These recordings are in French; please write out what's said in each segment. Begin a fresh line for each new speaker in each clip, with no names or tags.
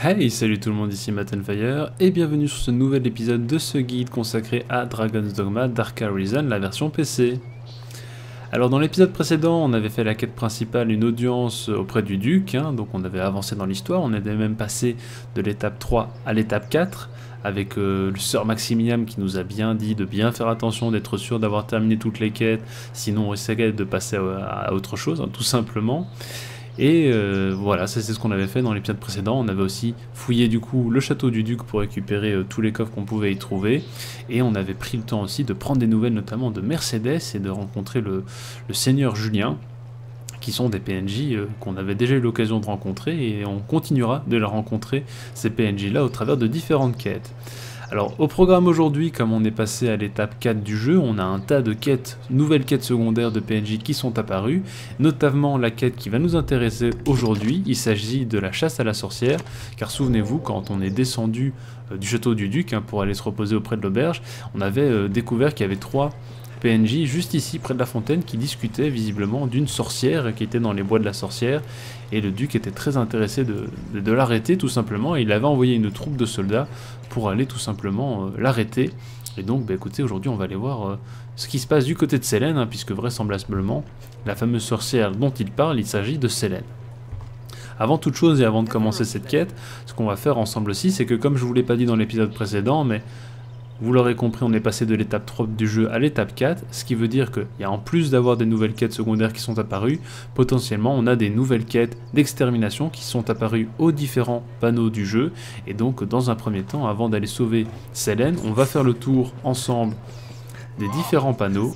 Hey, salut tout le monde, ici Mattenfire et bienvenue sur ce nouvel épisode de ce guide consacré à Dragon's Dogma Dark Arisen, la version PC. Alors dans l'épisode précédent, on avait fait la quête principale, une audience auprès du duc, donc on avait avancé dans l'histoire, on avait même passé de l'étape 3 à l'étape 4, avec le Sir Maximilian qui nous a bien dit de bien faire attention, d'être sûr d'avoir terminé toutes les quêtes, sinon on risquait de passer à autre chose, tout simplement. Et voilà, ça c'est ce qu'on avait fait dans l'épisode précédent. On avait aussi fouillé du coup le château du duc pour récupérer tous les coffres qu'on pouvait y trouver. Et on avait pris le temps aussi de prendre des nouvelles notamment de Mercedes et de rencontrer le seigneur Julien, qui sont des PNJ qu'on avait déjà eu l'occasion de rencontrer. Et on continuera de les rencontrer, ces PNJ là, au travers de différentes quêtes. Alors au programme aujourd'hui, comme on est passé à l'étape 4 du jeu, on a un tas de quêtes, nouvelles quêtes secondaires de PNJ qui sont apparues, notamment la quête qui va nous intéresser aujourd'hui, il s'agit de la chasse à la sorcière, car souvenez-vous, quand on est descendu du château du duc pour aller se reposer auprès de l'auberge, on avait découvert qu'il y avait 3 PNJ juste ici près de la fontaine qui discutaient visiblement d'une sorcière qui était dans les bois de la sorcière, et le duc était très intéressé de l'arrêter tout simplement, et il avait envoyé une troupe de soldats pour aller tout simplement l'arrêter. Et donc bah, écoutez, aujourd'hui on va aller voir ce qui se passe du côté de Selene, puisque vraisemblablement la fameuse sorcière dont il parle, il s'agit de Selene. Avant toute chose et avant de commencer cette quête, ce qu'on va faire ensemble aussi, c'est que comme je vous l'ai pas dit dans l'épisode précédent, mais vous l'aurez compris, on est passé de l'étape 3 du jeu à l'étape 4, ce qui veut dire qu'il y a en plus d'avoir des nouvelles quêtes secondaires qui sont apparues, potentiellement on a des nouvelles quêtes d'extermination qui sont apparues aux différents panneaux du jeu, et donc dans un premier temps, avant d'aller sauver Selene, on va faire le tour ensemble des différents panneaux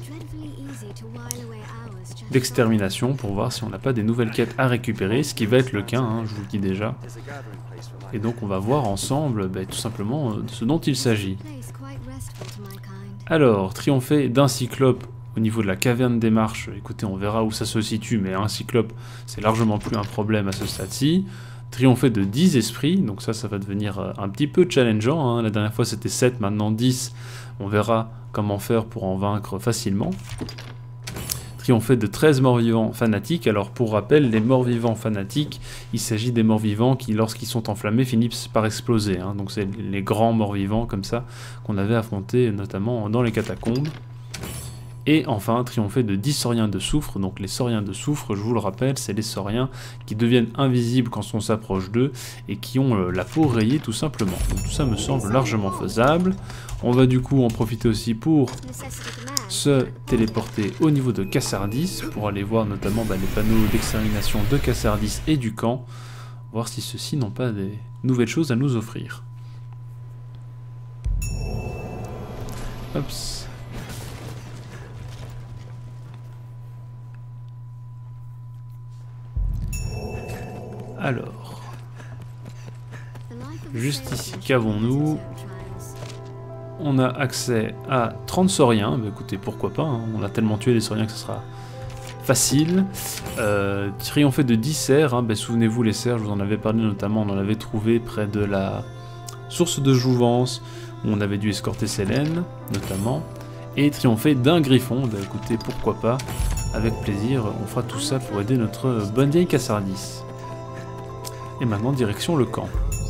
d'extermination pour voir si on n'a pas des nouvelles quêtes à récupérer, ce qui va être le cas, je vous le dis déjà. Et donc on va voir ensemble tout simplement ce dont il s'agit. Alors, triompher d'un cyclope au niveau de la caverne des marches, écoutez, on verra où ça se situe, mais un cyclope, c'est largement plus un problème à ce stade-ci. Triompher de 10 esprits, donc ça va devenir un petit peu challengeant, la dernière fois c'était 7, maintenant 10, on verra comment faire pour en vaincre facilement. Triompher de 13 morts-vivants fanatiques. Alors pour rappel, les morts-vivants fanatiques, il s'agit des morts-vivants qui, lorsqu'ils sont enflammés, finissent par exploser. Donc c'est les grands morts-vivants comme ça qu'on avait affrontés notamment dans les catacombes. Et enfin, triompher de 10 sauriens de soufre. Donc les sauriens de soufre, je vous le rappelle, c'est les sauriens qui deviennent invisibles quand on s'approche d'eux et qui ont la peau rayée tout simplement. Donc tout ça me semble largement faisable. On va du coup en profiter aussi pour se téléporter au niveau de Cassardis pour aller voir notamment les panneaux d'extermination de Cassardis et du camp, voir si ceux-ci n'ont pas des nouvelles choses à nous offrir. Hops. Alors, juste ici, qu'avons-nous ? On a accès à 30 sauriens, écoutez, pourquoi pas, on a tellement tué des sauriens que ce sera facile. Triompher de 10 cerfs, souvenez-vous les cerfs, je vous en avais parlé notamment, on en avait trouvé près de la source de Jouvence, où on avait dû escorter Selene, notamment. Et triompher d'un griffon, écoutez, pourquoi pas, avec plaisir, on fera tout ça pour aider notre bonne vieille Cassardis. Et maintenant, direction le camp.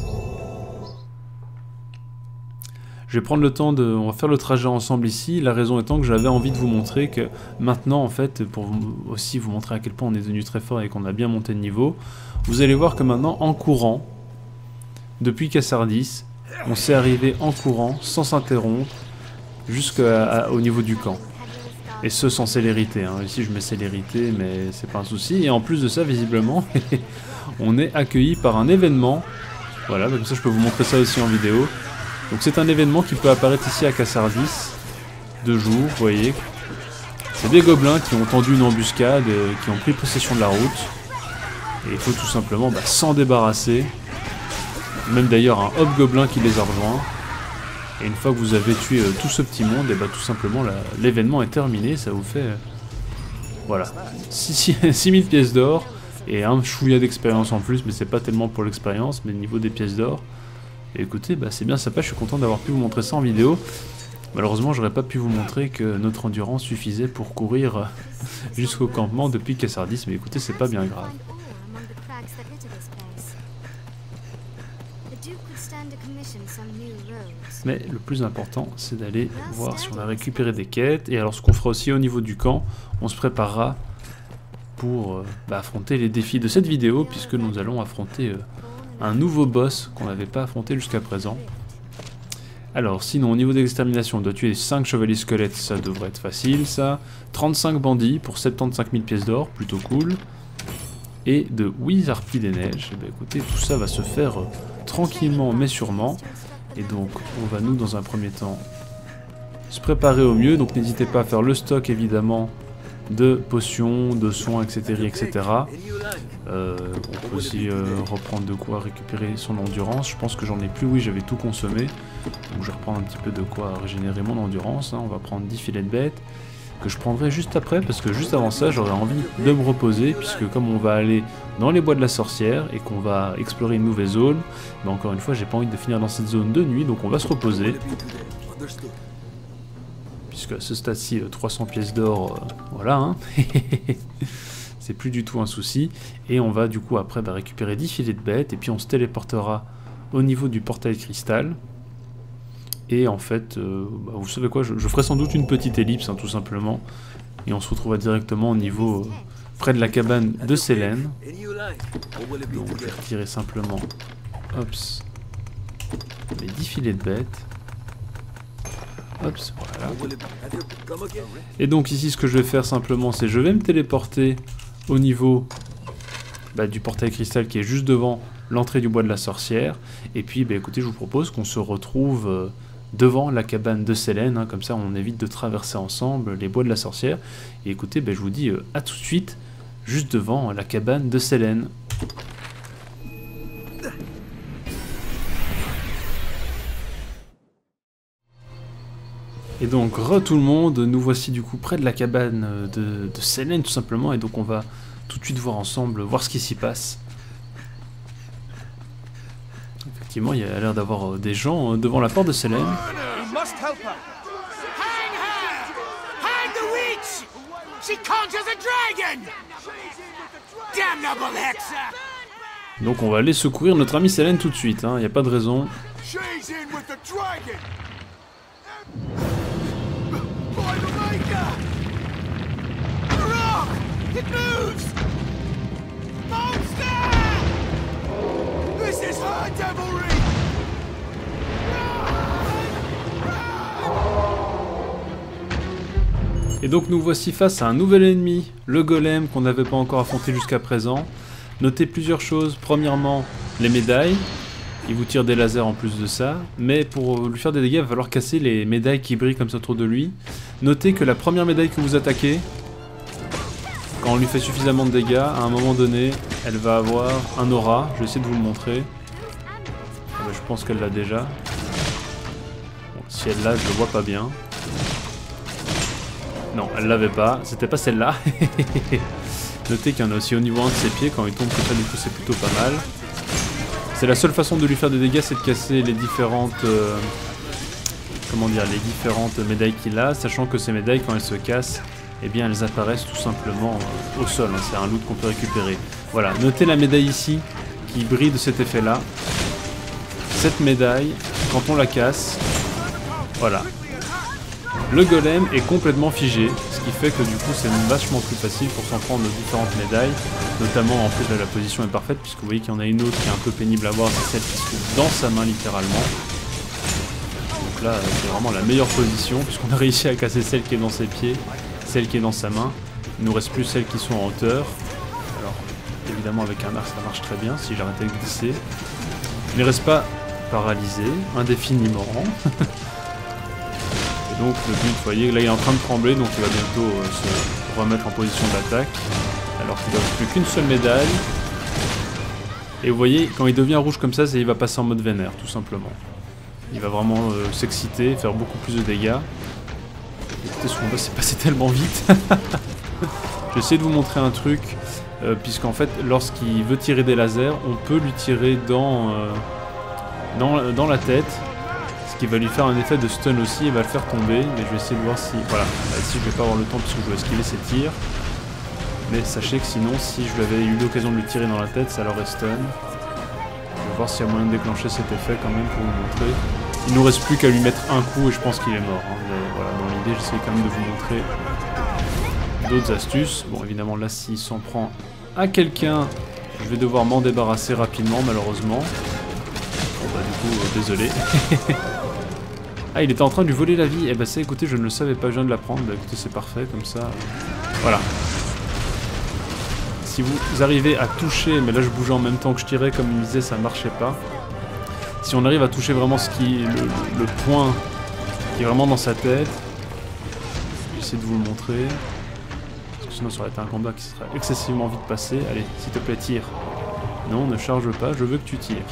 Je vais prendre le temps on va faire le trajet ensemble ici, la raison étant que j'avais envie de vous montrer que maintenant en fait, pour aussi vous montrer à quel point on est devenu très fort et qu'on a bien monté de niveau, vous allez voir que maintenant en courant, depuis Cassardis, on s'est arrivé en courant, sans s'interrompre, jusqu'au niveau du camp. Et ce sans célérité, ici je mets célérité mais c'est pas un souci, et en plus de ça visiblement, on est accueilli par un événement, voilà, comme ça je peux vous montrer ça aussi en vidéo. Donc c'est un événement qui peut apparaître ici à Cassardis, de jour, vous voyez. C'est des gobelins qui ont tendu une embuscade, qui ont pris possession de la route. Et il faut tout simplement s'en débarrasser. Même d'ailleurs un hobgoblin qui les a rejoints. Et une fois que vous avez tué tout ce petit monde, et tout simplement l'événement est terminé, ça vous fait... voilà, 6000 pièces d'or et un chouïa d'expérience en plus, mais c'est pas tellement pour l'expérience, mais au niveau des pièces d'or. Et écoutez, c'est bien sympa, je suis content d'avoir pu vous montrer ça en vidéo. Malheureusement, j'aurais pas pu vous montrer que notre endurance suffisait pour courir jusqu'au campement depuis Cassardis, mais écoutez, c'est pas bien grave. Mais le plus important, c'est d'aller voir si on a récupéré des quêtes. Et alors ce qu'on fera aussi au niveau du camp, on se préparera pour affronter les défis de cette vidéo, puisque nous allons affronter un nouveau boss qu'on n'avait pas affronté jusqu'à présent. Alors sinon au niveau d'extermination, on doit tuer 5 chevaliers squelettes, ça devrait être facile ça. 35 bandits pour 75 000 pièces d'or, plutôt cool. Et de 8 harpies des neiges. Et écoutez, tout ça va se faire tranquillement mais sûrement. Et donc on va nous dans un premier temps se préparer au mieux. Donc n'hésitez pas à faire le stock évidemment de potions, de soins, etc. etc. On peut aussi reprendre de quoi récupérer son endurance. Je pense que j'en ai plus, oui j'avais tout consommé. Donc je vais reprendre un petit peu de quoi régénérer mon endurance. Hein. On va prendre 10 filets de bêtes que je prendrai juste après, parce que juste avant ça j'aurais envie de me reposer, puisque comme on va aller dans les bois de la sorcière et qu'on va explorer une nouvelle zone, mais encore une fois j'ai pas envie de finir dans cette zone de nuit, donc on va se reposer. Puisque à ce stade-ci 300 pièces d'or, voilà, hein. C'est plus du tout un souci. Et on va du coup après récupérer 10 filets de bêtes, et puis on se téléportera au niveau du portail cristal. Et en fait, vous savez quoi, je ferai sans doute une petite ellipse, hein, tout simplement. Et on se retrouvera directement au niveau près de la cabane de Selene. Donc je vais retirer simplement, hops, les 10 filets de bêtes. Hops, voilà. Et donc ici, ce que je vais faire simplement, c'est je vais me téléporter au niveau du portail cristal qui est juste devant l'entrée du bois de la sorcière. Et puis, écoutez, je vous propose qu'on se retrouve devant la cabane de Selene, hein, comme ça on évite de traverser ensemble les bois de la sorcière. Et écoutez, je vous dis à tout de suite, juste devant la cabane de Selene. Et donc, tout le monde, nous voici du coup près de la cabane de Selene tout simplement, et donc on va tout de suite voir ensemble, voir ce qui s'y passe. Effectivement, il y a l'air d'avoir des gens devant la porte de Selene. Donc on va aller secourir notre ami Selene tout de suite, il n'y a pas de raison. Et donc nous voici face à un nouvel ennemi, le golem qu'on n'avait pas encore affronté jusqu'à présent. Notez plusieurs choses. Premièrement, les médailles. Il vous tire des lasers en plus de ça. Mais pour lui faire des dégâts, il va falloir casser les médailles qui brillent comme ça autour de lui. Notez que la première médaille que vous attaquez, quand on lui fait suffisamment de dégâts, à un moment donné, elle va avoir un aura. Je vais essayer de vous le montrer. Je pense qu'elle l'a déjà. Bon, si elle l'a, je le vois pas bien. Non, elle l'avait pas. C'était pas celle-là. Notez qu'il y en a aussi au niveau 1 de ses pieds. Quand il tombe comme ça, du coup, c'est plutôt pas mal. C'est la seule façon de lui faire des dégâts, c'est de casser les différentes... comment dire, les différentes médailles qu'il a. Sachant que ces médailles, quand elles se cassent, eh bien, elles apparaissent tout simplement au sol. C'est un loot qu'on peut récupérer. Voilà, notez la médaille ici, qui brille de cet effet-là. Cette médaille, quand on la casse, voilà. Le golem est complètement figé, ce qui fait que du coup c'est vachement plus facile pour s'en prendre aux différentes médailles, notamment en plus la position est parfaite, puisque vous voyez qu'il y en a une autre qui est un peu pénible à voir, c'est celle qui se trouve dans sa main littéralement. Donc là c'est vraiment la meilleure position, puisqu'on a réussi à casser celle qui est dans ses pieds, celle qui est dans sa main. Il nous reste plus celles qui sont en hauteur. Alors évidemment avec un arc ça marche très bien, si j'arrêtais de glisser. Il ne reste pas paralysé indéfiniment. Et donc le but, vous voyez, là il est en train de trembler, donc il va bientôt se remettre en position d'attaque, alors qu'il ne reste plus qu'une seule médaille. Et vous voyez, quand il devient rouge comme ça, il va passer en mode vénère, tout simplement. Il va vraiment s'exciter, faire beaucoup plus de dégâts. Écoutez, ce combat s'est passé tellement vite. Je vais essayer de vous montrer un truc, puisqu'en fait, lorsqu'il veut tirer des lasers, on peut lui tirer dans la tête. Ce qui va lui faire un effet de stun aussi, et va le faire tomber, mais je vais essayer de voir si... Voilà, là, ici je vais pas avoir le temps puisque je dois esquiver ses tirs. Mais sachez que sinon, si je lui avais eu l'occasion de lui tirer dans la tête, ça l'aurait stun. Je vais voir s'il y a moyen de déclencher cet effet quand même pour vous montrer. Il nous reste plus qu'à lui mettre un coup et je pense qu'il est mort. Hein. Mais voilà, dans l'idée, j'essaie quand même de vous montrer d'autres astuces. Bon, évidemment, là, s'il s'en prend à quelqu'un, je vais devoir m'en débarrasser rapidement, malheureusement. Bon, bah, du coup, désolé. Ah, il était en train de lui voler la vie. Eh ben, ça, écoutez, je ne le savais pas, je viens de l'apprendre. Bah, écoutez, c'est parfait, comme ça. Voilà. Si vous arrivez à toucher, mais là, je bougeais en même temps que je tirais, comme il me disait, ça marchait pas. Si on arrive à toucher vraiment ce qui est le point qui est vraiment dans sa tête, j'essaie de vous le montrer. Parce que sinon, ça aurait été un combat qui serait excessivement vite passé. Allez, s'il te plaît, tire. Non, ne charge pas, je veux que tu tires.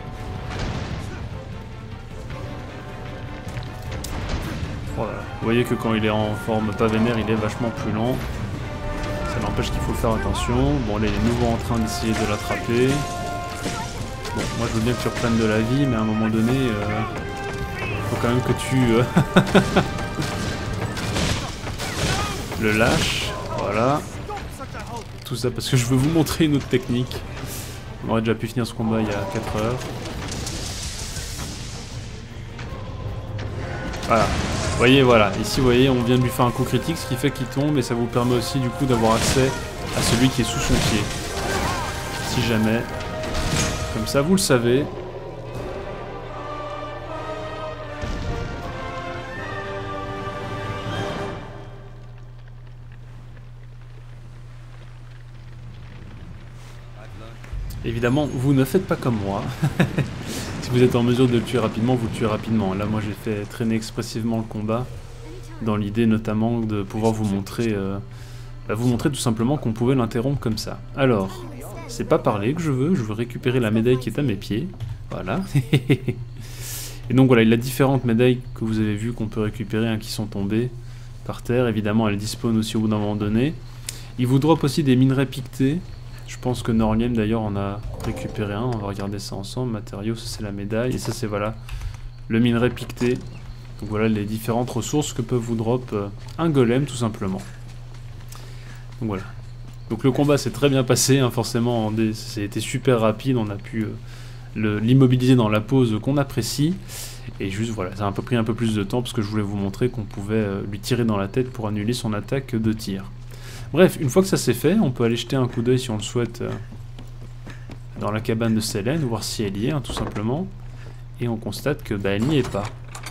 Voilà. Vous voyez que quand il est en forme pas vénère, il est vachement plus lent. Ça n'empêche qu'il faut faire attention. Bon, là, il est nouveau en train d'essayer de l'attraper. Bon, moi je veux bien que tu reprennes de la vie, mais à un moment donné, faut quand même que tu le lâches. Voilà. Tout ça parce que je veux vous montrer une autre technique. On aurait déjà pu finir ce combat il y a 4 heures. Voilà. Vous voyez, voilà. Ici, vous voyez, on vient de lui faire un coup critique, ce qui fait qu'il tombe, et ça vous permet aussi, du coup, d'avoir accès à celui qui est sous son pied. Si jamais. Comme ça, vous le savez. Évidemment, vous ne faites pas comme moi. Si vous êtes en mesure de le tuer rapidement, vous le tuez rapidement. Là, moi, j'ai fait traîner expressivement le combat, dans l'idée notamment de pouvoir vous montrer tout simplement qu'on pouvait l'interrompre comme ça. Alors, c'est pas parler que je veux récupérer la médaille qui est à mes pieds. Voilà. Et donc voilà, il y a différentes médailles que vous avez vues qu'on peut récupérer, hein, qui sont tombées par terre. Évidemment, elles dispawnent aussi au bout d'un moment donné. Il vous drop aussi des minerais piquetés. Je pense que Norliem d'ailleurs en a récupéré un. On va regarder ça ensemble. Matériaux, ça c'est la médaille. Et ça c'est voilà, le minerai piqueté. Donc voilà les différentes ressources que peut vous drop un golem tout simplement. Donc voilà. Donc le combat s'est très bien passé, hein, forcément, c'était super rapide, on a pu l'immobiliser dans la pose qu'on apprécie. Et juste voilà, ça a pris un peu plus de temps parce que je voulais vous montrer qu'on pouvait lui tirer dans la tête pour annuler son attaque de tir. Bref, une fois que ça c'est fait, on peut aller jeter un coup d'œil si on le souhaite dans la cabane de Selene, voir si elle y est, hein, tout simplement. Et on constate que elle n'y est pas.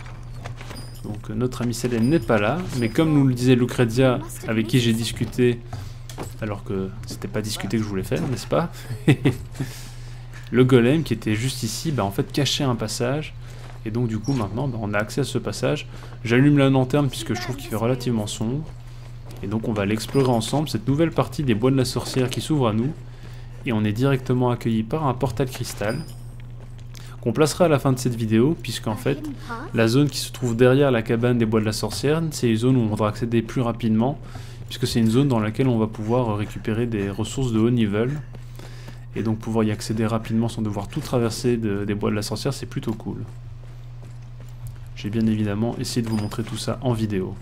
Donc notre ami Selene n'est pas là, mais comme nous le disait Lucrezia, avec qui j'ai discuté, alors que c'était pas discuté que je voulais faire, n'est-ce pas? Le golem qui était juste ici, en fait cachait un passage, et donc du coup maintenant on a accès à ce passage. J'allume la lanterne puisque je trouve qu'il fait relativement sombre, et donc on va l'explorer ensemble, cette nouvelle partie des bois de la sorcière qui s'ouvre à nous, et on est directement accueilli par un portal cristal, qu'on placera à la fin de cette vidéo, puisqu'en fait, la zone qui se trouve derrière la cabane des bois de la sorcière, c'est une zone où on voudra accéder plus rapidement, puisque c'est une zone dans laquelle on va pouvoir récupérer des ressources de haut niveau, et donc pouvoir y accéder rapidement sans devoir tout traverser des bois de la sorcière, c'est plutôt cool. J'ai bien évidemment essayé de vous montrer tout ça en vidéo.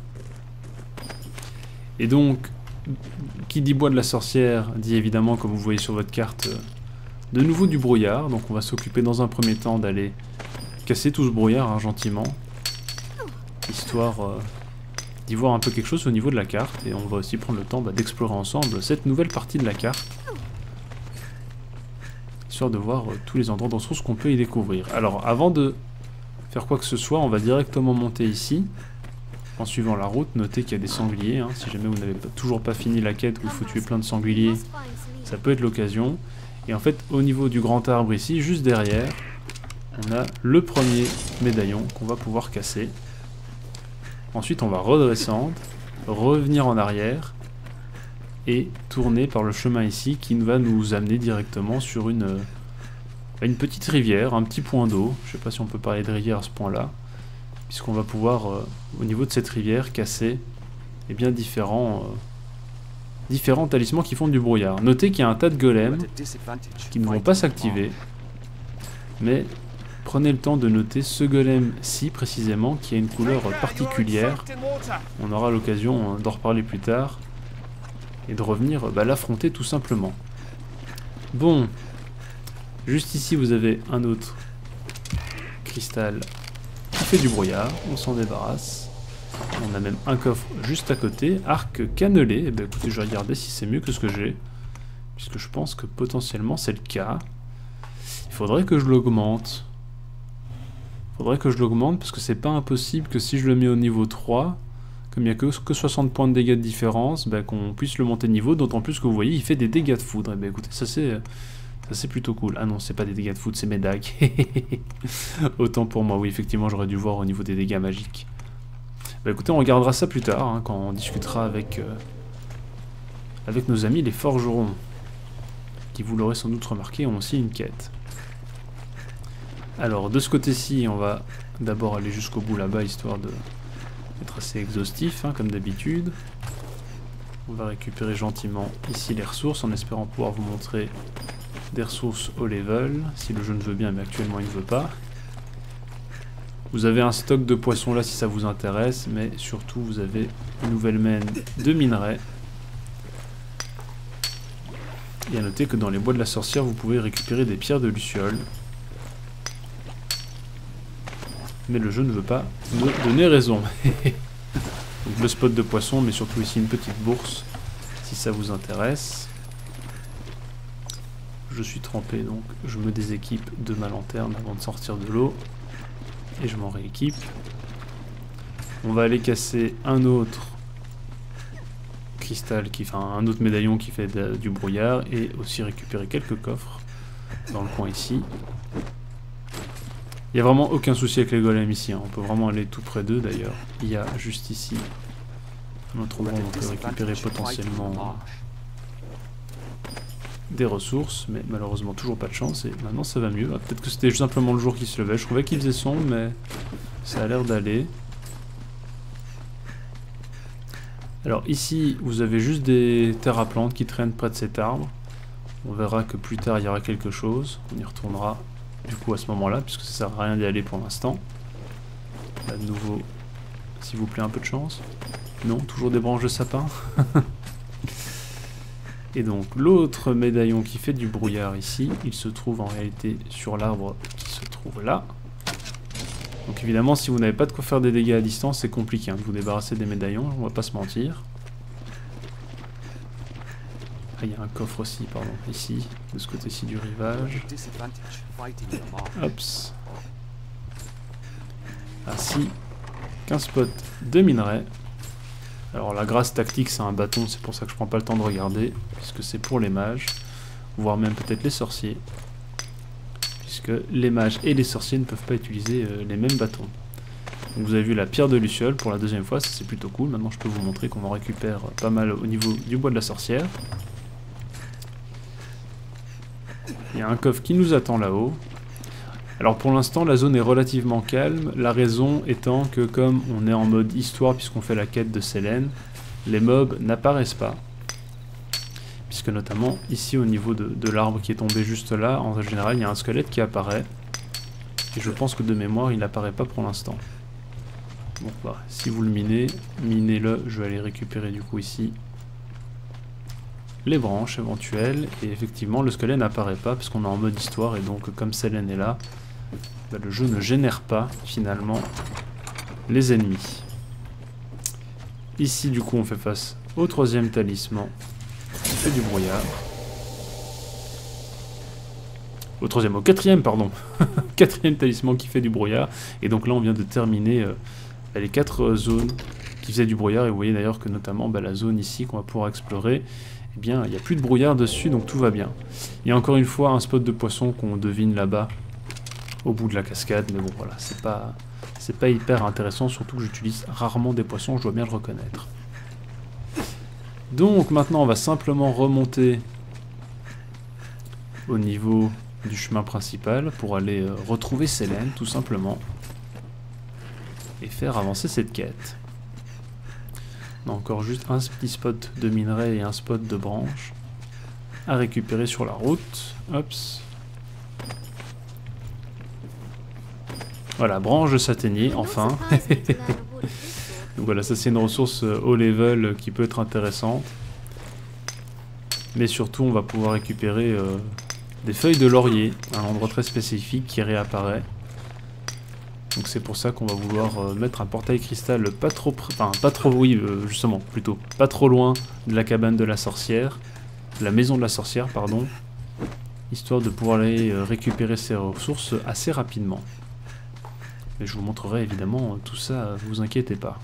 Et donc, qui dit bois de la sorcière, dit évidemment, comme vous voyez sur votre carte, de nouveau du brouillard. Donc on va s'occuper dans un premier temps d'aller casser tout ce brouillard, hein, gentiment, histoire d'y voir un peu quelque chose au niveau de la carte. Et on va aussi prendre le temps d'explorer ensemble cette nouvelle partie de la carte, histoire de voir tous les endroits de ressources qu'on peut y découvrir. Alors avant de faire quoi que ce soit, on va directement monter ici en suivant la route. Notez qu'il y a des sangliers, hein, si jamais vous n'avez toujours pas fini la quête où il faut tuer plein de sangliers, ça peut être l'occasion. Et en fait, au niveau du grand arbre ici, juste derrière, on a le premier médaillon qu'on va pouvoir casser. Ensuite, on va redescendre, revenir en arrière et tourner par le chemin ici qui va nous amener directement sur une petite rivière, un petit point d'eau. Je ne sais pas si on peut parler de rivière à ce point-là, puisqu'on va pouvoir, au niveau de cette rivière, casser différents talismans qui font du brouillard. Notez qu'il y a un tas de golems qui ne vont pas s'activer, mais prenez le temps de noter ce golem-ci précisément, qui a une couleur particulière. On aura l'occasion d'en reparler plus tard, et de revenir l'affronter tout simplement. Bon, Juste ici, vous avez un autre cristal qui fait du brouillard. On s'en débarrasse. On a même un coffre juste à côté. Arc cannelé. Eh ben, écoutez, je vais regarder si c'est mieux que ce que j'ai. Puisque je pense que potentiellement c'est le cas. Il faudrait que je l'augmente. Parce que c'est pas impossible que si je le mets au niveau 3, comme il n'y a que 60 points de dégâts de différence, ben, qu'on puisse le monter de niveau. D'autant plus que vous voyez, il fait des dégâts de foudre. Eh ben, écoutez, ça c'est plutôt cool. Ah non, c'est pas des dégâts de foudre, c'est mes dagues. Autant pour moi, oui, effectivement, j'aurais dû voir au niveau des dégâts magiques. Bah écoutez, on regardera ça plus tard, hein, quand on discutera avec nos amis les forgerons, qui, vous l'aurez sans doute remarqué, ont aussi une quête. Alors, de ce côté-ci, on va d'abord aller jusqu'au bout là-bas, histoire d'être assez exhaustif, hein, comme d'habitude. On va récupérer gentiment ici les ressources, en espérant pouvoir vous montrer des ressources au level, si le jeu ne veut bien, mais actuellement il ne veut pas. Vous avez un stock de poissons là si ça vous intéresse, mais surtout vous avez une nouvelle mine de minerais. Et à noter que dans les bois de la sorcière, vous pouvez récupérer des pierres de luciole. Mais le jeu ne veut pas me donner raison. Donc le spot de poissons, mais surtout ici une petite bourse, si ça vous intéresse. Je suis trempé, donc je me déséquipe de ma lanterne avant de sortir de l'eau. Et je m'en rééquipe. On va aller casser un autre cristal, un autre médaillon qui fait du brouillard, et aussi récupérer quelques coffres dans le coin ici. Il n'y a vraiment aucun souci avec les golems ici, hein. On peut vraiment aller tout près d'eux d'ailleurs. Il y a juste ici un autre endroit où on peut récupérer potentiellement des ressources, mais malheureusement toujours pas de chance, et maintenant ça va mieux. Peut-être que c'était simplement le jour qui se levait, je trouvais qu'il faisait sombre, mais ça a l'air d'aller. Alors ici, vous avez juste des terres à plantes qui traînent près de cet arbre. On verra que plus tard il y aura quelque chose, on y retournera du coup à ce moment-là, puisque ça sert à rien d'y aller pour l'instant. Là de nouveau, s'il vous plaît, un peu de chance. Non, toujours des branches de sapin. Et donc l'autre médaillon qui fait du brouillard ici, il se trouve en réalité sur l'arbre qui se trouve là. Donc évidemment, si vous n'avez pas de quoi faire des dégâts à distance, c'est compliqué, hein, de vous débarrasser des médaillons, on va pas se mentir. Ah, il y a un coffre aussi, pardon, ici, de ce côté-ci du rivage. Hops. Ah si, 15 pots de minerais. Alors la grâce tactique, c'est un bâton, c'est pour ça que je prends pas le temps de regarder, puisque c'est pour les mages, voire même peut-être les sorciers, puisque les mages et les sorciers ne peuvent pas utiliser les mêmes bâtons. Donc vous avez vu la pierre de luciole pour la deuxième fois, ça c'est plutôt cool. Maintenant je peux vous montrer qu'on en récupère pas mal au niveau du bois de la sorcière. Il y a un coffre qui nous attend là-haut. Alors pour l'instant la zone est relativement calme, la raison étant que comme on est en mode histoire puisqu'on fait la quête de Selene, les mobs n'apparaissent pas. Puisque notamment ici au niveau de l'arbre qui est tombé juste là, en général il y a un squelette qui apparaît. Et je pense que de mémoire il n'apparaît pas pour l'instant. Donc voilà, si vous le minez, minez-le, je vais aller récupérer du coup ici les branches éventuelles. Et effectivement le squelette n'apparaît pas parce qu'on est en mode histoire et donc comme Selene est là, bah, le jeu ne génère pas finalement les ennemis. Ici du coup on fait face au troisième talisman qui fait du brouillard. Au quatrième pardon. Quatrième talisman qui fait du brouillard. Et donc là on vient de terminer les 4 zones qui faisaient du brouillard. Et vous voyez d'ailleurs que notamment la zone ici qu'on va pouvoir explorer, eh bien il n'y a plus de brouillard dessus, donc tout va bien. Il y a encore une fois un spot de poisson qu'on devine là-bas au bout de la cascade, mais bon voilà, c'est pas hyper intéressant, surtout que j'utilise rarement des poissons, je dois bien le reconnaître. Donc maintenant on va simplement remonter au niveau du chemin principal pour aller retrouver Selene tout simplement et faire avancer cette quête. On a encore juste un petit spot de minerai et un spot de branches à récupérer sur la route. Hops. Voilà, branche de satanier, enfin. Donc voilà, ça c'est une ressource haut level qui peut être intéressante. Mais surtout, on va pouvoir récupérer des feuilles de laurier, un endroit très spécifique qui réapparaît. Donc c'est pour ça qu'on va vouloir mettre un portail cristal pas trop, justement, plutôt, pas trop loin de la cabane de la sorcière, de la maison de la sorcière, pardon, histoire de pouvoir aller récupérer ces ressources assez rapidement. Et je vous montrerai évidemment tout ça, vous inquiétez pas.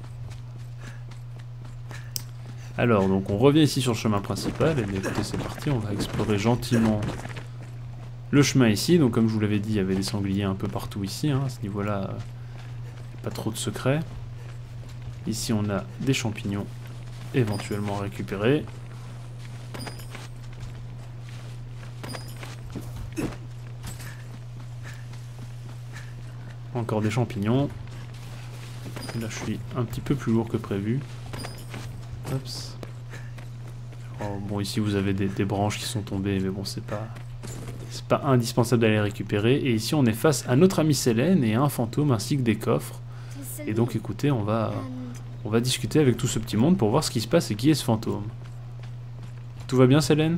Alors, donc on revient ici sur le chemin principal, et bien écoutez, c'est parti, on va explorer gentiment le chemin ici. Donc comme je vous l'avais dit, il y avait des sangliers un peu partout ici, hein, à ce niveau-là, pas trop de secrets. Ici on a des champignons éventuellement à récupérer. Encore des champignons. Là je suis un petit peu plus lourd que prévu. Oups. Oh, bon, ici vous avez des branches qui sont tombées, mais bon, c'est pas indispensable d'aller les récupérer. Et ici on est face à notre amie Selene et à un fantôme ainsi que des coffres. Et donc écoutez, on va discuter avec tout ce petit monde pour voir ce qui se passe et qui est ce fantôme. Tout va bien, Selene?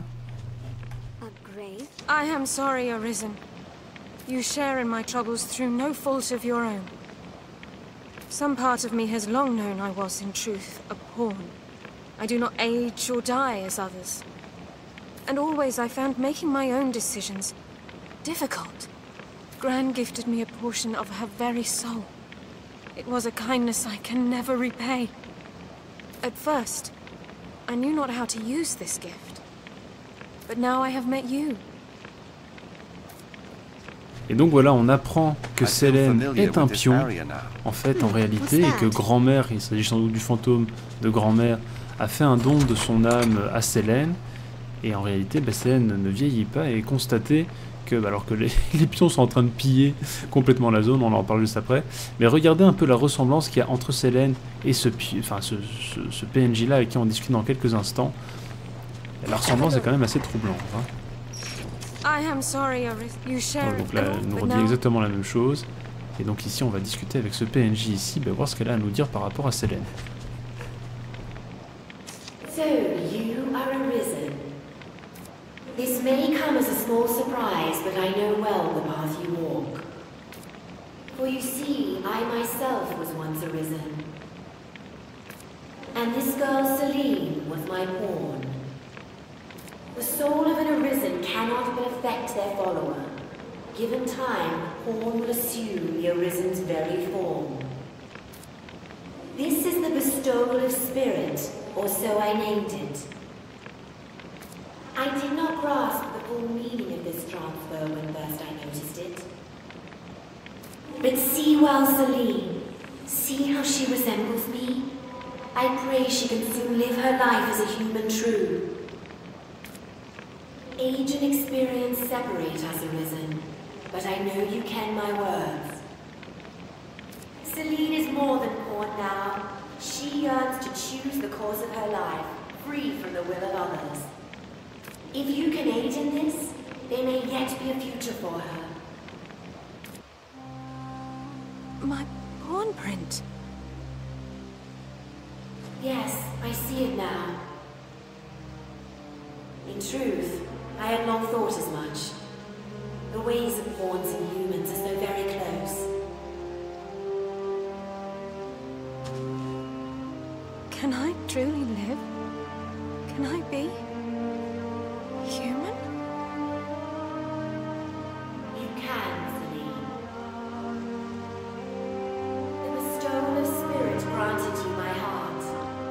I am sorry, Arisen. You share in my troubles through no fault of your own. Some part of me has long known I was, in truth, a pawn. I do not age or die as others. And always I found making my own decisions difficult. Gran gifted me a portion of her very soul. It was a kindness I can never repay. At first, I knew not how to use this gift. But now I have met you.
Et donc voilà, on apprend que Selene est un pion, en fait, en réalité, et que grand-mère, il s'agit sans doute du fantôme de grand-mère, a fait un don de son âme à Selene. Et en réalité, Selene ne vieillit pas et est constaté que, alors que les pions sont en train de piller complètement la zone, on en parle juste après, mais regardez un peu la ressemblance qu'il y a entre Selene et ce PNJ-là avec qui on discute dans quelques instants. Et la ressemblance est quand même assez troublante. Hein. Donc là, elle nous redit exactement la même chose. Et donc ici, on va discuter avec ce PNJ ici, voir ce qu'elle a à nous dire par rapport à Selene.
So, you are Arisen. This may come as a small surprise, but I know well the path you walk. For you see, I myself was once Arisen. And this girl Selene was my pawn. The soul of an Arisen cannot but affect their follower. Given time, the pawn will assume the Arisen's very form. This is the bestowal of spirit, or so I named it. I did not grasp the full meaning of this transfer when first I noticed it. But see well, Selene. See how she resembles me? I pray she can soon live her life as a human true. Age and experience separate us, Arisen, but I know you ken my words. Selene is more than pawn now. She yearns to choose the course of her life, free from the will of others. If you can aid in this, there may yet be a future for her.
My pawn print?
Yes, I see it now. In truth, I had long thought as much. The ways of pawns and humans are so very close.
Can I truly live? Can I be human?
You can, Selene. The bestowal of spirit granted you my heart.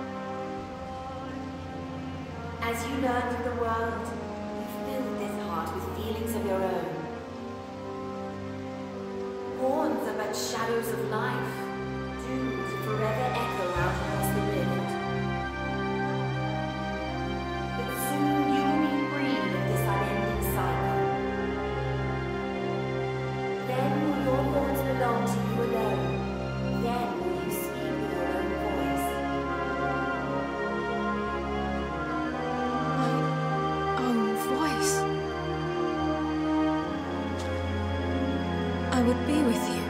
As you learned of the world, you filled this heart with feelings of your own. Pawns are but shadows of life, doomed to forever echo out across the rift. But soon you will be free of this unending cycle. Then will your thoughts belong to you alone. Then will you speak with your own voice.
My own voice. I would be with you.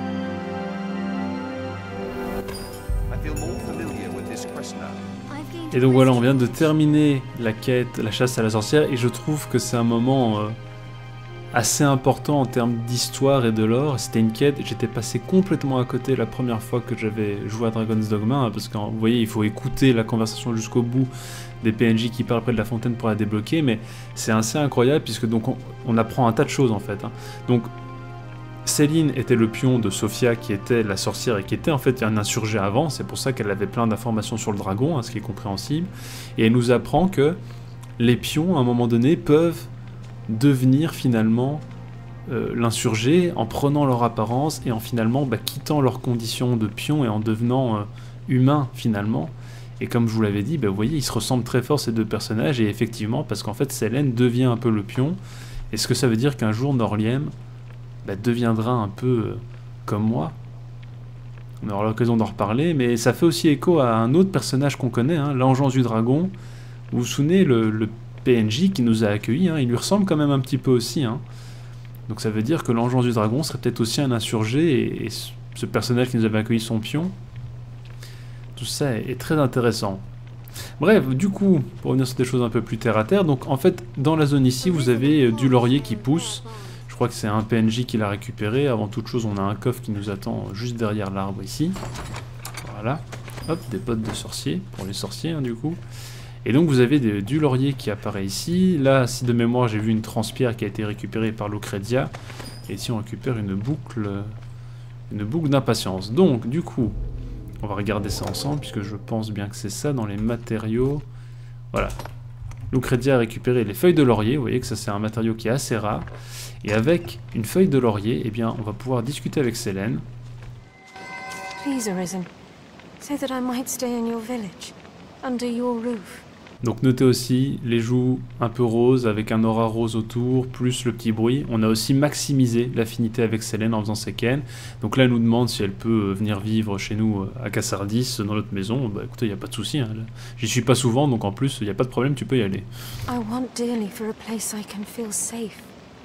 I feel more familiar with this questioner.
I've gained
Et donc voilà, on vient de terminer la quête, la chasse à la sorcière, et je trouve que c'est un moment assez important en termes d'histoire et de lore. C'était une quête, j'étais passé complètement à côté la première fois que j'avais joué à Dragon's Dogma, hein, parce que vous voyez, il faut écouter la conversation jusqu'au bout des PNJ qui parlent près de la fontaine pour la débloquer, mais c'est assez incroyable puisque donc on apprend un tas de choses en fait. Hein. Donc Céline était le pion de Sophia qui était la sorcière et qui était en fait un insurgé avant, c'est pour ça qu'elle avait plein d'informations sur le dragon, hein, ce qui est compréhensible, et elle nous apprend que les pions à un moment donné peuvent devenir finalement l'insurgé en prenant leur apparence et en finalement quittant leurs conditions de pion et en devenant humain finalement. Et comme je vous l'avais dit, vous voyez, ils se ressemblent très fort ces deux personnages, et effectivement, parce qu'en fait Selene devient un peu le pion, et ce que ça veut dire qu'un jour Norliem deviendra un peu comme moi. On aura l'occasion d'en reparler, mais ça fait aussi écho à un autre personnage qu'on connaît, hein, l'Engeance du Dragon. Vous vous souvenez, le PNJ qui nous a accueillis, hein, il lui ressemble quand même un petit peu aussi. Hein. Donc ça veut dire que l'Engeance du Dragon serait peut-être aussi un insurgé, et ce personnage qui nous avait accueilli son pion. Tout ça est très intéressant. Bref, du coup, pour revenir sur des choses un peu plus terre à terre, donc en fait, dans la zone ici, vous avez du laurier qui pousse. Je crois que c'est un PNJ qui l'a récupéré. Avant toute chose, on a un coffre qui nous attend juste derrière l'arbre ici. Voilà. Hop, des bottes de sorcier, pour les sorciers, hein, du coup. Et donc vous avez du laurier qui apparaît ici. Là, si de mémoire, j'ai vu une transpierre qui a été récupérée par Lucrezia. Et ici, on récupère une boucle d'impatience. Donc, du coup, on va regarder ça ensemble, puisque je pense bien que c'est ça dans les matériaux. Voilà. Lucrezia a récupéré les feuilles de laurier. Vous voyez que ça, c'est un matériau qui est assez rare. Et avec une feuille de laurier, eh bien, on va pouvoir discuter avec Selene.
Please, Arisen, so that I might stay in your village, under your roof.
Donc notez aussi les joues un peu roses avec un aura rose autour, plus le petit bruit. On a aussi maximisé l'affinité avec Selene en faisant ses quêtes. Donc là, elle nous demande si elle peut venir vivre chez nous à Cassardis, dans notre maison. Écoutez, il n'y a pas de souci. Hein. J'y suis pas souvent, donc en plus, il n'y a pas de problème, tu peux y aller.
I want dearly for a place I can feel safe.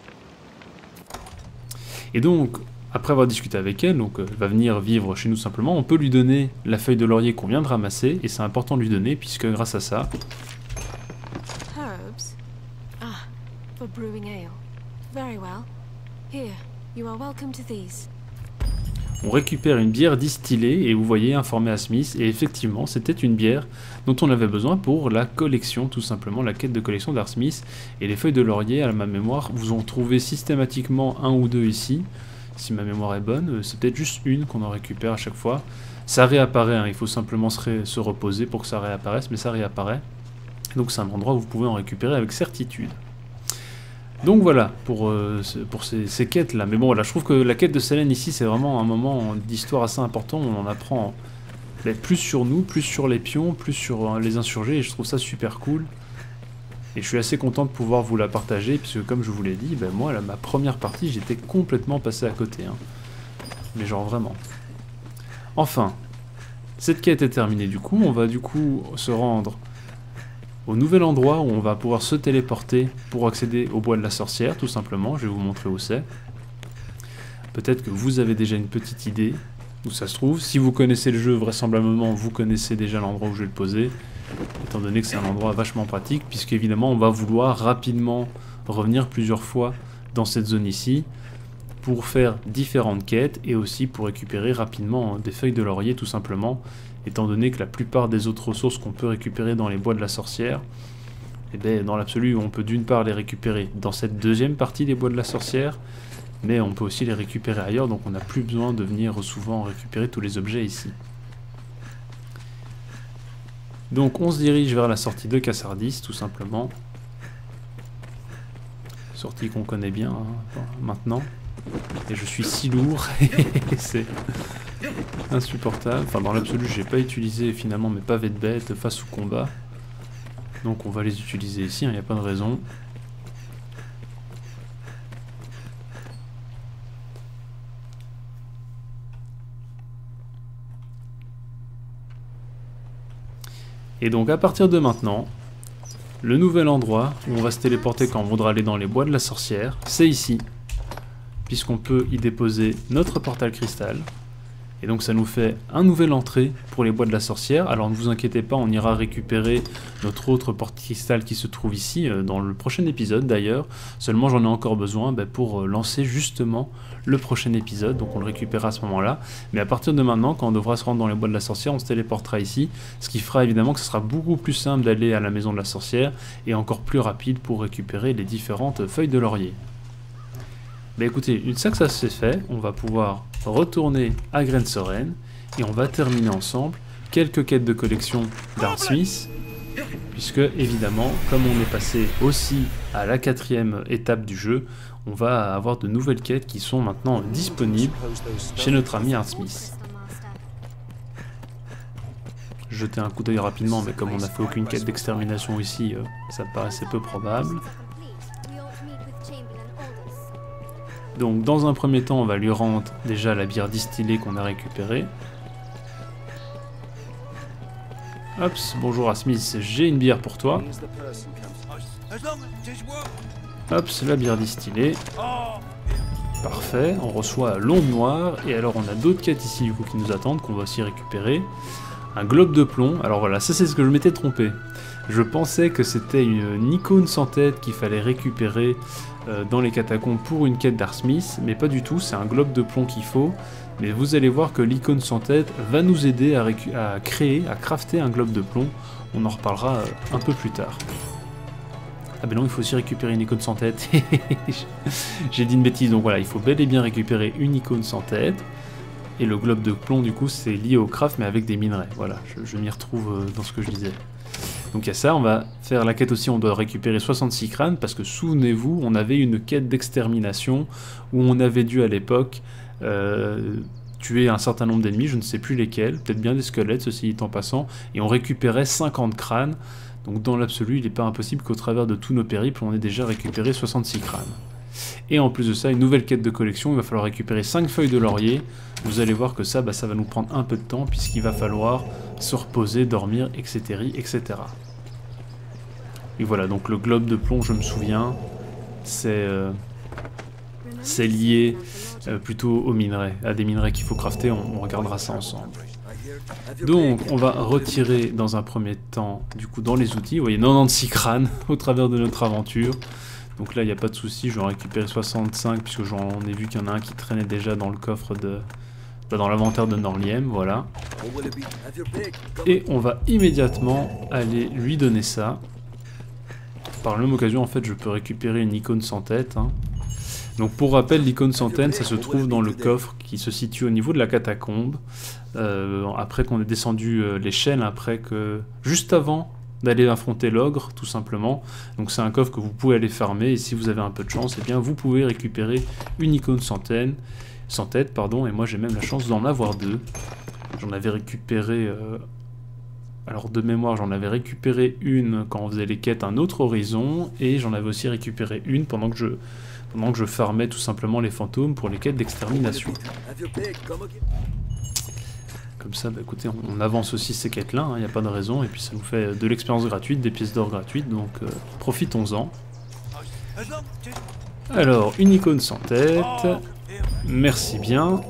Et donc, après avoir discuté avec elle, donc elle va venir vivre chez nous simplement, on peut lui donner la feuille de laurier qu'on vient de ramasser, et c'est important de lui donner, puisque grâce à ça...
Herbs? Ah, for brewing ale. Very well. Here, you are welcome to these.
On récupère une bière distillée, et vous voyez, informé à Smith, et effectivement, c'était une bière dont on avait besoin pour la collection, tout simplement, la quête de collection d'Art Smith, et les feuilles de laurier, à ma mémoire, vous en trouvez systématiquement un ou deux ici. Si ma mémoire est bonne, c'est peut-être juste une qu'on en récupère à chaque fois. Ça réapparaît, hein, il faut simplement se reposer pour que ça réapparaisse, mais ça réapparaît. Donc c'est un endroit où vous pouvez en récupérer avec certitude. Donc voilà, pour ces quêtes-là. Mais bon, voilà, je trouve que la quête de Selene ici, c'est vraiment un moment d'histoire assez important, où on en apprend plus sur nous, plus sur les pions, plus sur les insurgés, et je trouve ça super cool. Et je suis assez content de pouvoir vous la partager, puisque comme je vous l'ai dit, moi, ma première partie, j'étais complètement passé à côté. Hein. Mais genre vraiment. Enfin, cette quête est terminée du coup, on va du coup se rendre au nouvel endroit où on va pouvoir se téléporter pour accéder au bois de la sorcière, tout simplement. Je vais vous montrer où c'est. Peut-être que vous avez déjà une petite idée où ça se trouve. Si vous connaissez le jeu, vraisemblablement, vous connaissez déjà l'endroit où je vais le poser. Étant donné que c'est un endroit vachement pratique, puisque évidemment on va vouloir rapidement revenir plusieurs fois dans cette zone ici pour faire différentes quêtes et aussi pour récupérer rapidement des feuilles de laurier tout simplement, étant donné que la plupart des autres ressources qu'on peut récupérer dans les bois de la sorcière, dans l'absolu on peut d'une part les récupérer dans cette deuxième partie des bois de la sorcière, mais on peut aussi les récupérer ailleurs, donc on n'a plus besoin de venir souvent récupérer tous les objets ici. Donc on se dirige vers la sortie de Cassardis, tout simplement. Sortie qu'on connaît bien hein, maintenant. Et je suis si lourd, c'est insupportable. Enfin dans l'absolu, j'ai pas utilisé finalement mes pavés de bête face au combat. Donc on va les utiliser ici, il n'y a pas de raison. Et donc à partir de maintenant, le nouvel endroit où on va se téléporter quand on voudra aller dans les bois de la sorcière, c'est ici, puisqu'on peut y déposer notre portal cristal, Et donc ça nous fait un nouvel entrée pour les bois de la sorcière. Alors ne vous inquiétez pas, on ira récupérer notre autre porte-cristal qui se trouve ici, dans le prochain épisode d'ailleurs. Seulement j'en ai encore besoin pour lancer justement le prochain épisode, donc on le récupérera à ce moment-là. Mais à partir de maintenant, quand on devra se rendre dans les bois de la sorcière, on se téléportera ici, ce qui fera évidemment que ce sera beaucoup plus simple d'aller à la maison de la sorcière, et encore plus rapide pour récupérer les différentes feuilles de laurier. Bah écoutez, une fois que ça c'est fait, on va pouvoir retourner à Grensoren et on va terminer ensemble quelques quêtes de collection d'Artsmith, puisque évidemment, comme on est passé aussi à la 4e étape du jeu, on va avoir de nouvelles quêtes qui sont maintenant disponibles chez notre ami Artsmith. Jeter un coup d'œil rapidement, mais comme on n'a fait aucune quête d'extermination ici, ça me paraissait peu probable. Donc dans un premier temps, on va lui rendre déjà la bière distillée qu'on a récupérée. Hops, bonjour Smith, j'ai une bière pour toi. Hops, la bière distillée. Parfait, on reçoit l'onde noire, et alors on a d'autres quêtes ici du coup qui nous attendent, qu'on va aussi récupérer. Un globe de plomb, alors voilà, ça c'est ce que je m'étais trompé. Je pensais que c'était une icône sans tête qu'il fallait récupérer dans les catacombes pour une quête d'Artsmith, mais pas du tout, c'est un globe de plomb qu'il faut. Mais vous allez voir que l'icône sans tête va nous aider à crafter un globe de plomb. On en reparlera un peu plus tard. Ah ben non, il faut aussi récupérer une icône sans tête. J'ai dit une bêtise, donc voilà, il faut bel et bien récupérer une icône sans tête. Et le globe de plomb, du coup, c'est lié au craft, mais avec des minerais. Voilà, je m'y retrouve dans ce que je disais. Donc il y a ça, on va faire la quête aussi, on doit récupérer 66 crânes, parce que souvenez-vous, on avait une quête d'extermination, où on avait dû à l'époque tuer un certain nombre d'ennemis, je ne sais plus lesquels, peut-être bien des squelettes, ceci étant passant, et on récupérait 50 crânes, donc dans l'absolu, il n'est pas impossible qu'au travers de tous nos périples, on ait déjà récupéré 66 crânes. Et en plus de ça, une nouvelle quête de collection, il va falloir récupérer 5 feuilles de laurier. Vous allez voir que ça, ça va nous prendre un peu de temps, puisqu'il va falloir se reposer, dormir, etc., etc. Et voilà, donc le globe de plomb, je me souviens, c'est lié plutôt aux minerais, à des minerais qu'il faut crafter, on regardera ça ensemble. Donc on va retirer dans un premier temps, du coup dans les outils, vous voyez 96 crânes au travers de notre aventure. Donc là, il n'y a pas de souci, je vais en récupérer 65, puisque j'en ai vu qu'il y en a un qui traînait déjà dans le coffre de... dans l'inventaire de Norliem, voilà. Et on va immédiatement aller lui donner ça. Par la même occasion, en fait, je peux récupérer une icône sans tête. Hein. Donc pour rappel, l'icône sans tête, ça se trouve dans le coffre qui se situe au niveau de la catacombe. Après qu'on ait descendu l'échelle, juste avant d'aller affronter l'ogre, tout simplement. Donc c'est un coffre que vous pouvez aller farmer, et si vous avez un peu de chance, eh bien vous pouvez récupérer une icône sans tête, et moi j'ai même la chance d'en avoir deux. J'en avais récupéré... alors de mémoire, j'en avais récupéré une quand on faisait les quêtes Un Autre Horizon, et j'en avais aussi récupéré une pendant que je farmais tout simplement les fantômes pour les quêtes d'extermination. Comme ça, bah écoutez, on avance aussi ces quêtes-là, il n'y a pas de raison, et puis ça nous fait de l'expérience gratuite, des pièces d'or gratuites, donc profitons-en. Alors, une icône sans tête, merci bien.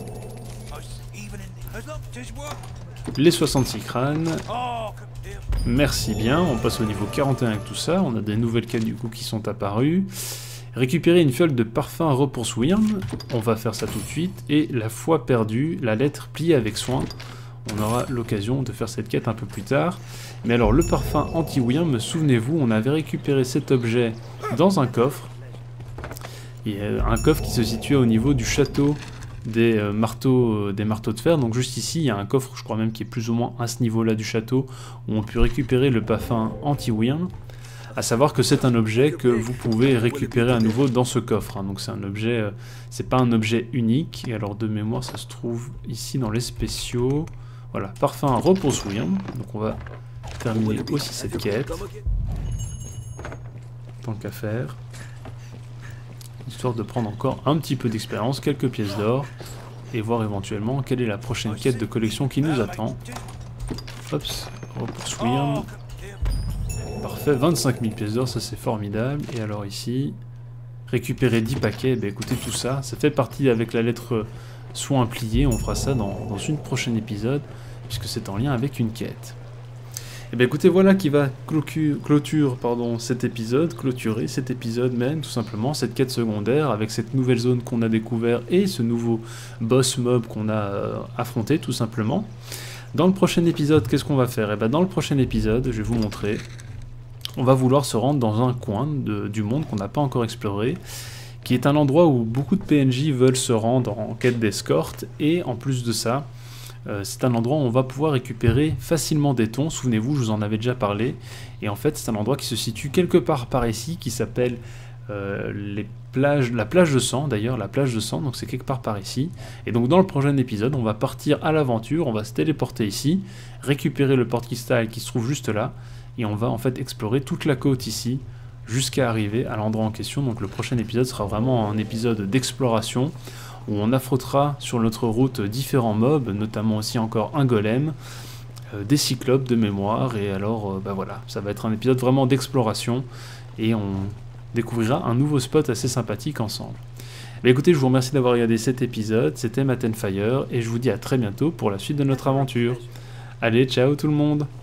Les 66 crânes, merci bien, on passe au niveau 41 avec tout ça, on a des nouvelles quêtes du coup qui sont apparues. Récupérer une fiole de parfum Repourswyrm, on va faire ça tout de suite, et la foi perdue, la lettre pliée avec soin. On aura l'occasion de faire cette quête un peu plus tard. Mais alors le parfum anti-Wyrm, souvenez-vous, on avait récupéré cet objet dans un coffre. Et un coffre qui se situait au niveau du château des marteaux de fer. Donc juste ici, il y a un coffre, je crois même, qui est plus ou moins à ce niveau-là du château, où on peut récupérer le parfum anti-Wyrm. À savoir que c'est un objet que vous pouvez récupérer à nouveau dans ce coffre. Hein. Donc c'est un objet, c'est pas un objet unique. Et alors de mémoire, ça se trouve ici dans les spéciaux. Voilà, parfum Repourswyrm. Donc on va terminer aussi cette quête. Tant qu'à faire. Histoire de prendre encore un petit peu d'expérience, quelques pièces d'or. Et voir éventuellement quelle est la prochaine quête de collection qui nous attend. Hop, Repourswyrm. Parfait, 25 000 pièces d'or, ça c'est formidable. Et alors ici, récupérer 10 paquets. Bah écoutez, tout ça, ça fait partie avec la lettre soin pliée. On fera ça dans une prochaine épisode, puisque c'est en lien avec une quête. Et bien écoutez, voilà qui va clôturer cet épisode même, tout simplement, cette quête secondaire, avec cette nouvelle zone qu'on a découvert et ce nouveau boss mob qu'on a affronté, tout simplement. Dans le prochain épisode, qu'est-ce qu'on va faire? Et bien dans le prochain épisode, je vais vous montrer, on va vouloir se rendre dans un coin du monde qu'on n'a pas encore exploré, qui est un endroit où beaucoup de PNJ veulent se rendre en quête d'escorte, et en plus de ça, c'est un endroit où on va pouvoir récupérer facilement des thons. Souvenez-vous, je vous en avais déjà parlé. Et en fait, c'est un endroit qui se situe quelque part par ici, qui s'appelle la plage de sang, d'ailleurs, la plage de sang. Donc c'est quelque part par ici. Et donc dans le prochain épisode, on va partir à l'aventure, on va se téléporter ici, récupérer le porte-cristal qui se trouve juste là, et on va en fait explorer toute la côte ici, jusqu'à arriver à l'endroit en question. Donc le prochain épisode sera vraiment un épisode d'exploration, où on affrontera sur notre route différents mobs, notamment aussi encore un golem, des cyclopes de mémoire, et alors voilà, ça va être un épisode vraiment d'exploration, et on découvrira un nouveau spot assez sympathique ensemble. Mais écoutez, je vous remercie d'avoir regardé cet épisode, c'était Matt & Fire, et je vous dis à très bientôt pour la suite de notre aventure. Allez, ciao tout le monde!